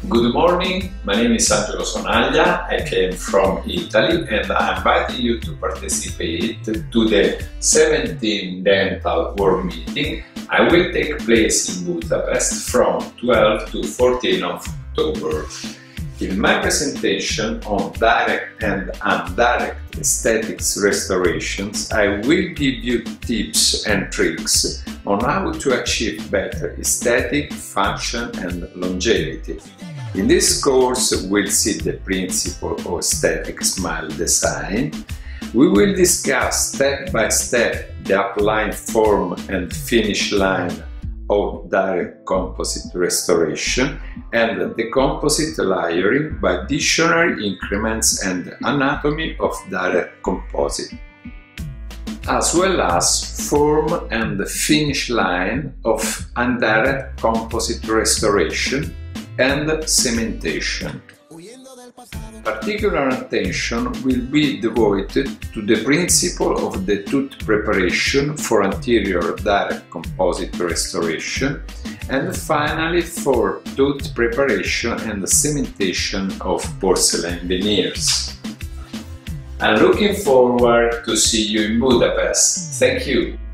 Good morning, my name is Angelo Sonaglia, I came from Italy and I invite you to participate to the 17th Dental World Meeting. I will take place in Budapest from 12 to 14 of October. In my presentation on direct and indirect aesthetics restorations, I will give you tips and tricks on how to achieve better aesthetic, function and longevity. In this course, we'll see the principle of aesthetic smile design. We will discuss step by step the upline form and finish line of direct composite restoration and the composite layering by dictionary increments and anatomy of direct composite, as well as form and finish line of indirect composite restoration and cementation. Particular attention will be devoted to the principle of the tooth preparation for anterior direct composite restoration and finally for tooth preparation and cementation of porcelain veneers. I'm looking forward to see you in Budapest. Thank you!